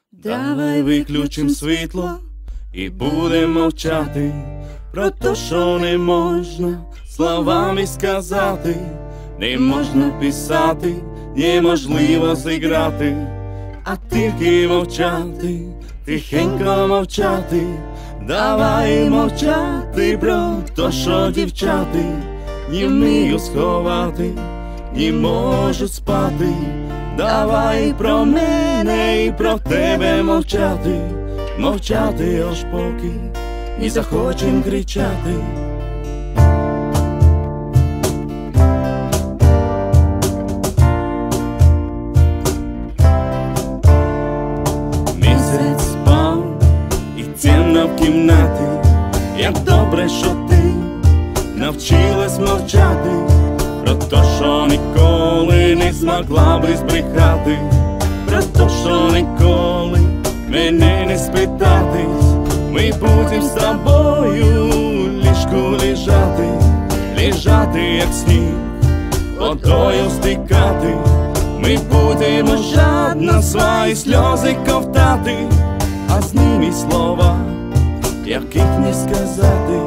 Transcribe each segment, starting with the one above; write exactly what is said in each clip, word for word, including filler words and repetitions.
Давай виключим світло і будемо мовчати про те, що не можна словами сказати, не можна писати, неможливо зіграти, а тільки мовчати, тихенько мовчати. Давай мовчати про те, що дівчати не вмію сховати, не можуть спати. Давай про мене і про тебе мовчати, мовчати, аж поки не захочем кричати. Місяць спав і темно в кімнаті. Як добре, що ти навчилась мовчати про те, що ніколи не змогла би збрехати, про те, що ніколи мене не спитатись. Ми будем з тобою в ліжку лежати, лежати, як сніг, водою стикати. Ми будемо жадно свої сльози ковтати, а з ними слова, яких не сказати.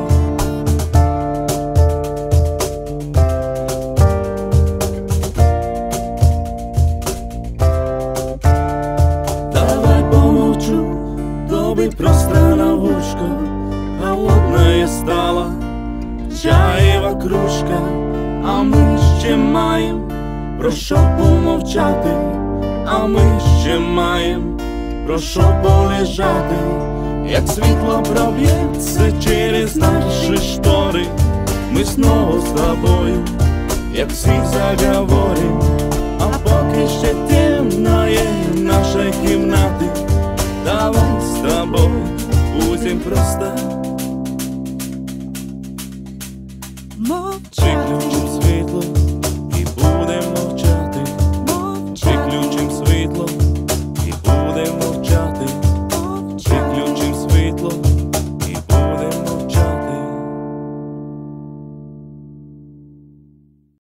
Давай помовчу, тобі просто на вушко, холодная стала чаєва кружка, а ми ще маєм про що помовчати, а ми ще маєм про що полежати. Як світло проб'ється через наші штори, ми знову з тобою, як всі заговорим. А поки ще темно є в нашій кімнаті, давай з тобою будем просто мовчати.